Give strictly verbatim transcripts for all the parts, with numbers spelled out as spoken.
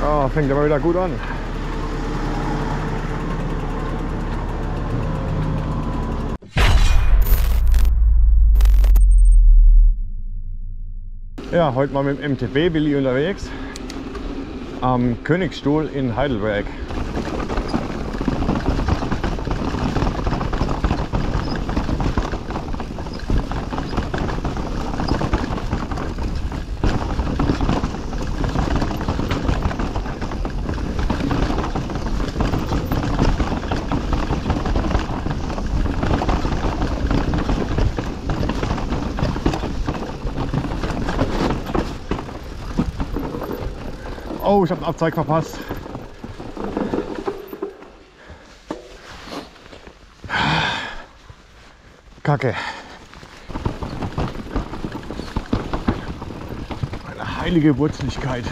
Oh, fängt aber wieder gut an. Ja, heute mal mit dem M T B Willi unterwegs am Königsstuhl in Heidelberg. Oh, ich habe einen Abzeig verpasst. Kacke. Eine heilige Wurzeligkeit.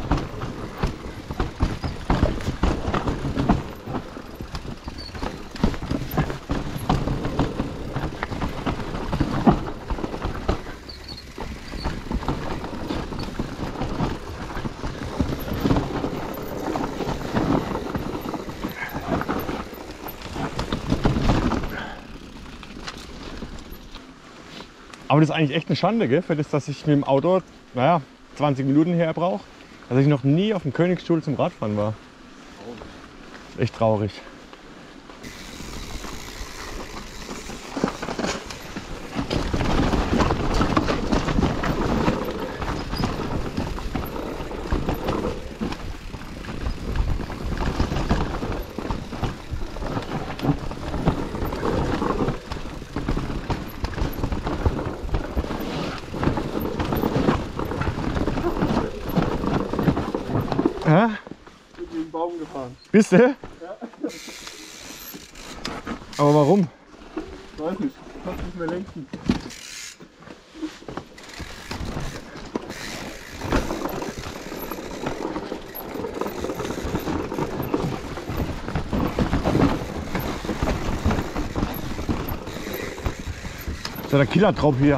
Aber das ist eigentlich echt eine Schande, gell? Für das, dass ich mit dem Auto, naja, zwanzig Minuten her brauche, dass ich noch nie auf dem Königsstuhl zum Radfahren war. Echt traurig. Hä? Ich bin gegen den Baum gefahren. Bist du? Ja. Aber warum? Ich weiß nicht, ich kann nicht mehr lenken. Das ist ja der Killertraub hier.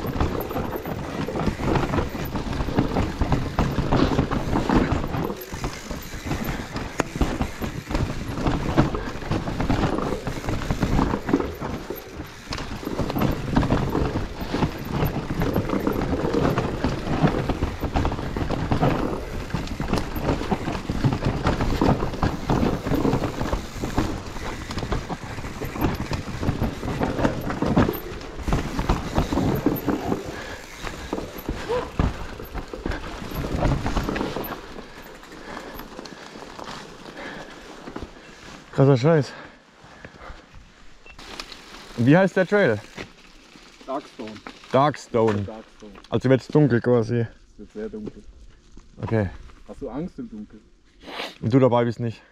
Krasser Scheiß. Und wie heißt der Trail? Darkstone. Darkstone. Darkstone. Also wird es dunkel quasi. Es wird sehr dunkel. Okay. Hast du Angst im Dunkeln? Und du dabei bist nicht?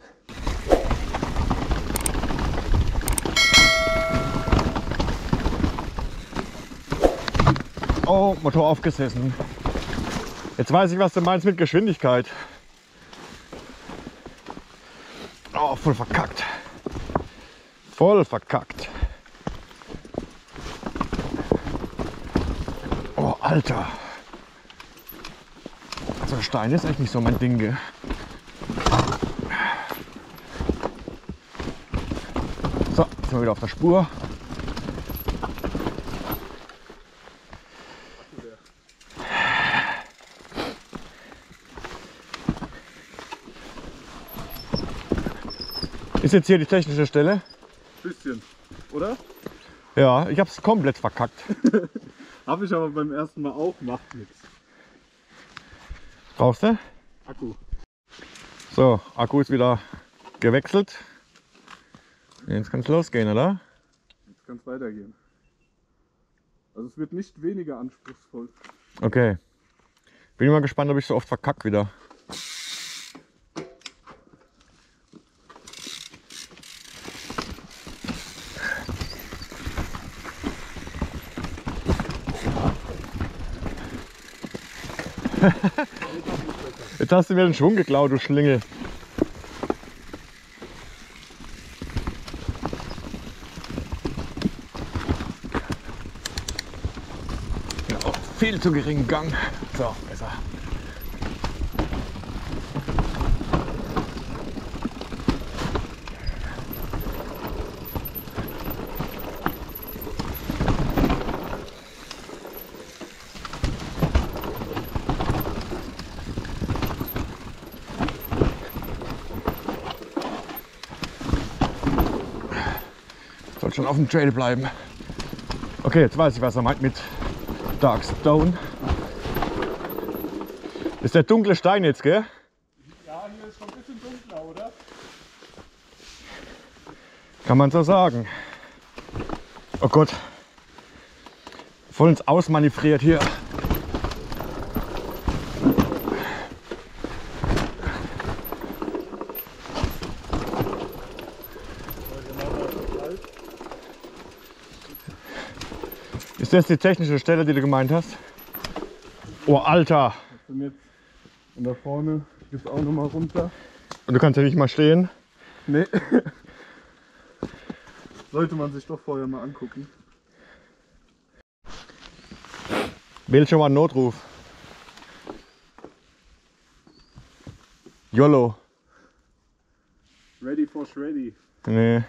Oh, Motor aufgesessen. Jetzt weiß ich, was du meinst mit Geschwindigkeit. Oh, voll verkackt. Voll verkackt. Oh, Alter. So ein Stein ist echt nicht so mein Ding. Gell? So, jetzt sind wir wieder auf der Spur. Ist jetzt hier die technische Stelle? Bisschen, oder? Ja, ich habe es komplett verkackt. Habe ich aber beim ersten Mal auch, macht nichts. Brauchst du? Akku. So, Akku ist wieder gewechselt. Jetzt kann es losgehen, oder? Jetzt kann es weitergehen. Also es wird nicht weniger anspruchsvoll. Okay. Bin mal gespannt, ob ich so oft verkackt wieder. Jetzt hast du mir den Schwung geklaut, du Schlingel. Ja, viel zu geringen Gang. So, besser. schon auf dem Trail bleiben. Okay, jetzt weiß ich, was er meint mit Dark Stone. Ist der dunkle Stein jetzt, gell? Ja, hier ist schon ein bisschen dunkler, oder? Kann man so sagen. Oh Gott. Voll ins Ausmanövriert hier. Ist das die technische Stelle, die du gemeint hast? Oh, Alter! Und jetzt und da vorne geht es auch noch mal runter. Und du kannst ja nicht mal stehen? Nee. Sollte man sich doch vorher mal angucken. Wähl schon mal einen Notruf. YOLO. Ready for shreddy. Nee.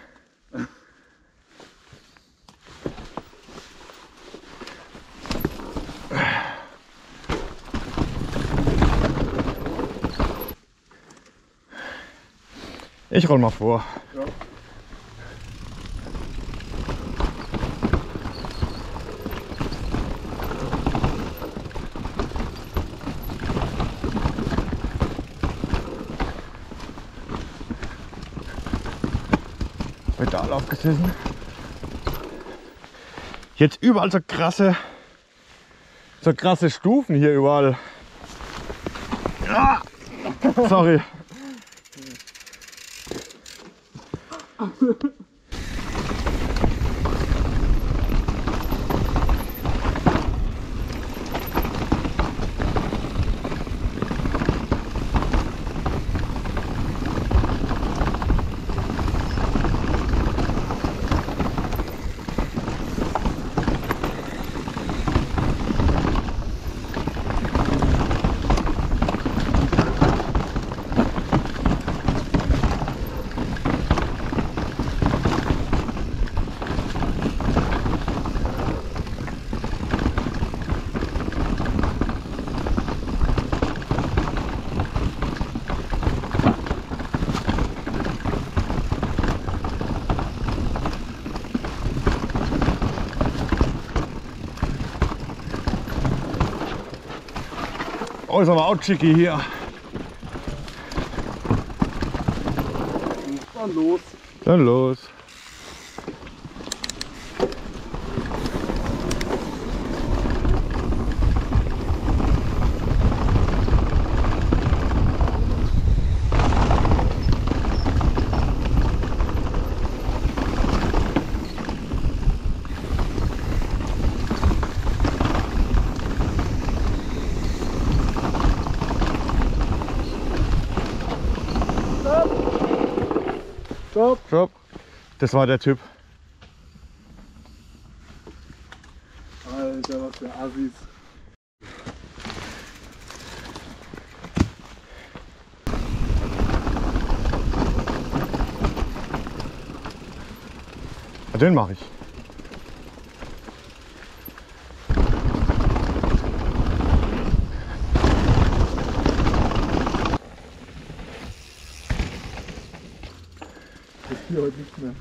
Ich roll mal vor. Ja. Pedal aufgesessen. Jetzt überall so krasse, so krasse Stufen hier überall. Ah! Sorry. Oh, ist aber auch chicky hier. Dann los. Dann los. Stopp. Stopp. Das war der Typ. Alter, was für Assis. Ja, den mache ich. Das ist hier heute nicht mehr.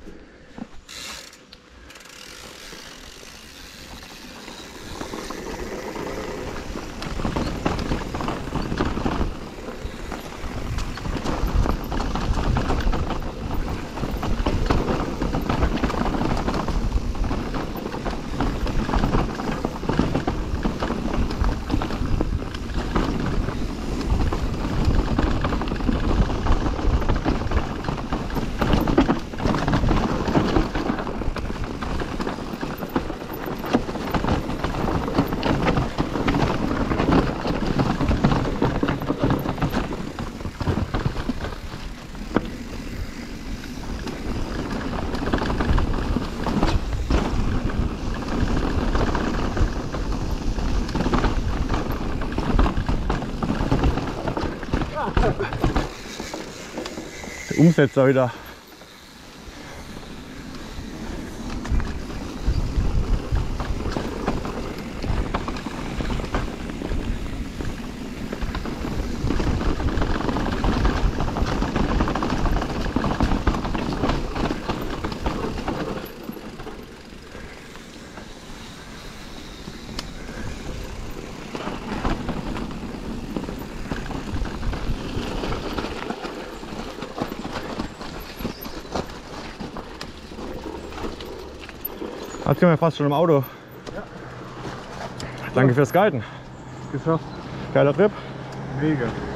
Der Umsetzer wieder. Jetzt sind wir fast schon im Auto. Ja. Danke fürs Guiden. Geschafft. Geiler Trip. Mega.